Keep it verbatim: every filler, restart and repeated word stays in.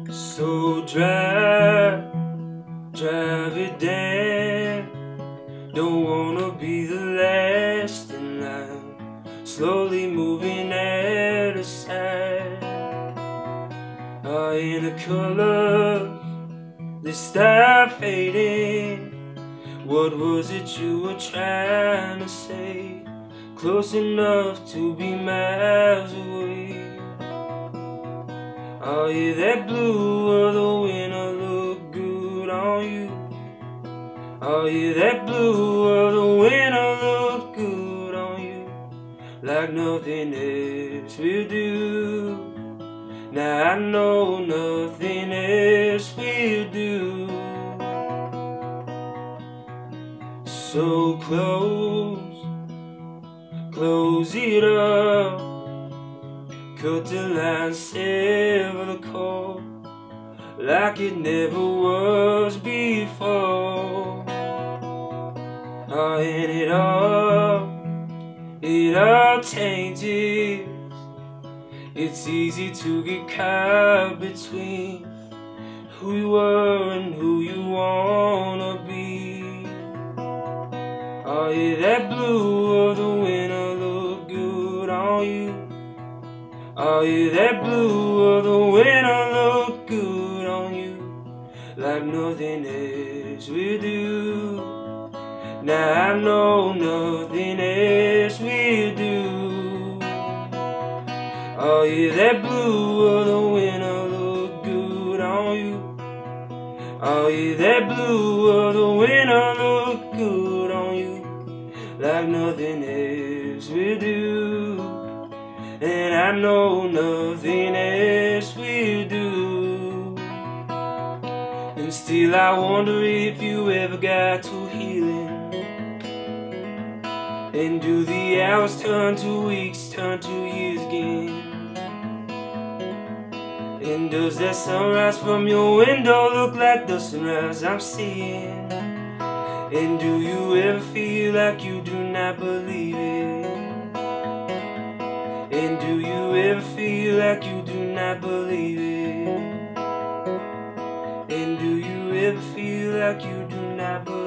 So drive, drive it down. Don't wanna be the last in line, slowly moving out of sight. Oh, in the colors, they start fading. What was it you were trying to say? Close enough to be miles away. Oh yeah, that blue of the winter look good on you. Oh yeah, that blue of the winter look good on you, like nothing else will do. Now I know nothing else will do. So close, close it up. Cut the line, sever the cord, like it never was before. Oh, and it all, it all changes. It's easy to get caught between who you were and who you wanna be. Oh yeah, that blue of the winter look good on you. Oh yeah, that blue of the winter look good on you, like nothing else will do. Now I know nothing else will do. Oh yeah, that blue of the winter look good on you. Oh yeah, that blue of the winter look good on you, like nothing else will do. And I know nothing else will do. And still I wonder if you ever got to healing. And do the hours turn to weeks, turn to years again? And does that sunrise from your window look like the sunrise I'm seeing? And do you ever feel like you do not believe it? And do you ever feel like you do not believe it? And do you ever feel like you do not believe it?